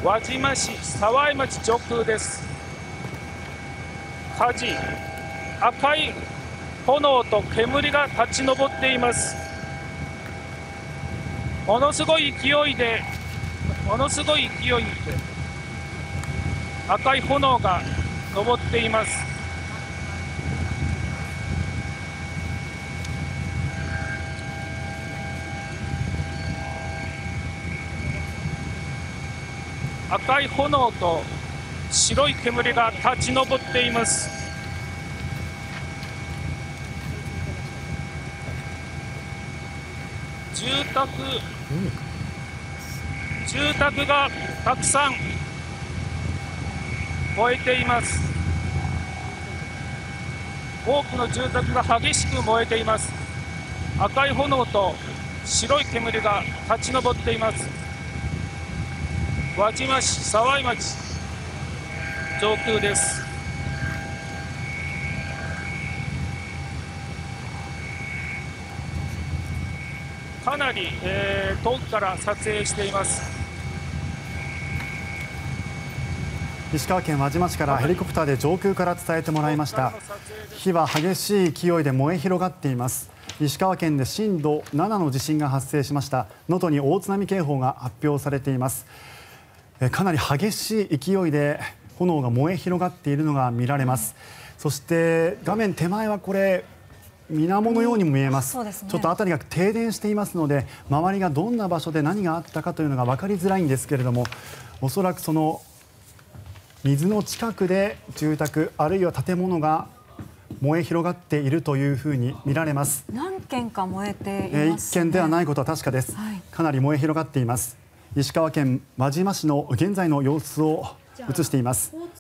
輪島市沢井町上空です。火事、赤い炎と煙が立ち上っています。ものすごい勢いで赤い炎が上っています。赤い炎と白い煙が立ち上っています。住宅がたくさん燃えています。多くの住宅が激しく燃えています。赤い炎と白い煙が立ち上っています。輪島市沢井町上空です。かなり、遠くから撮影しています。 石川県輪島市からヘリコプターで上空から伝えてもらいました。火は激しい勢いで燃え広がっています。石川県で震度7の地震が発生しました。能登に大津波警報が発表されています。かなり激しい勢いで炎が燃え広がっているのが見られます。そして画面手前はこれ水面のようにも見えます。ちょっと辺りが停電していますので、周りがどんな場所で何があったかというのが分かりづらいんですけれども、おそらくその水の近くで住宅あるいは建物が燃え広がっているというふうに見られます。 何軒か燃えていますね。 1軒ではないことは確かです。かなり燃え広がっています。石川県輪島市の現在の様子を映しています。